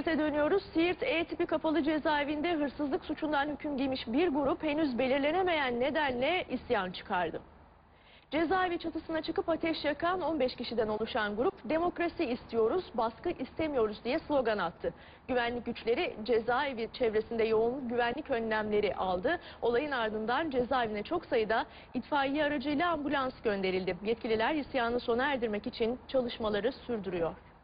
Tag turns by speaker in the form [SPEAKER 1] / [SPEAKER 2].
[SPEAKER 1] Siirt'e dönüyoruz. Siirt E tipi kapalı cezaevinde hırsızlık suçundan hüküm giymiş bir grup henüz belirlenemeyen nedenle isyan çıkardı. Cezaevi çatısına çıkıp ateş yakan 15 kişiden oluşan grup "Demokrasi istiyoruz, baskı istemiyoruz" diye slogan attı. Güvenlik güçleri cezaevi çevresinde yoğun güvenlik önlemleri aldı. Olayın ardından cezaevine çok sayıda itfaiye aracıyla ambulans gönderildi. Yetkililer isyanı sona erdirmek için çalışmaları sürdürüyor.